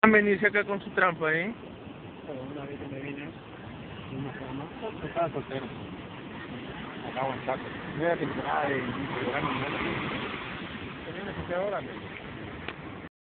venirse acá con su trampa, ¿eh? Pero una vez que me vine, una forma, yo estaba soltero. Acabo en saco. No era temporada de verano, nada. Tenía una que ahora,